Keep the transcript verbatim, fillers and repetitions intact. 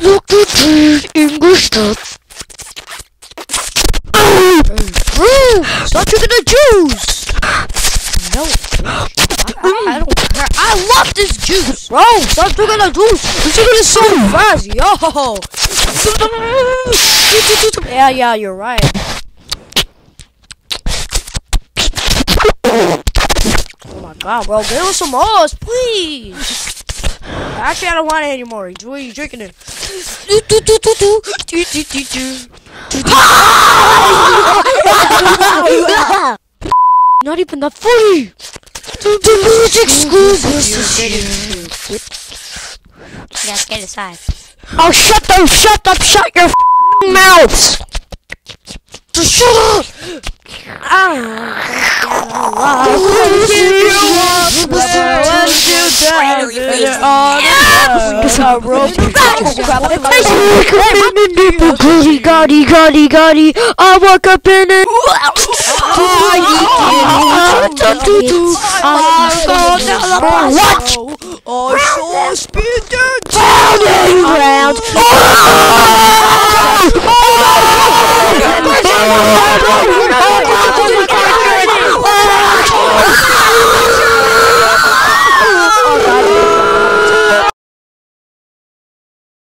Look at this English stuff. Stop drinking the juice. No, I, I, I don't care. I love this juice, bro. Stop drinking the juice. You're drinking it so fast, yo. Yeah, yeah, you're right. Oh my god, bro, give us some more, please. Actually, I don't want it anymore. Enjoy you drinking it. Not even that funny. Yes, get aside. Oh, shut up, shut up, shut your f***ing mouths. Shut up. Goody, goody, goody, goody. I woke up in it. What? I saw Speed Dance. Round and round.